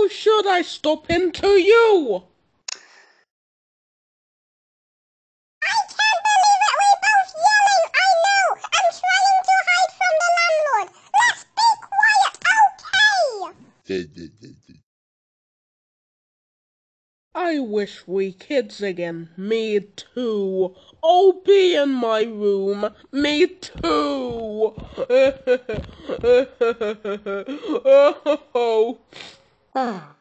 should I stop into you? I can't believe it, we're both yelling, I know, I'm trying to hide from the landlord. Let's be quiet, okay? I wish we kids again. Me too. Oh, be in my room. Me too. Oh.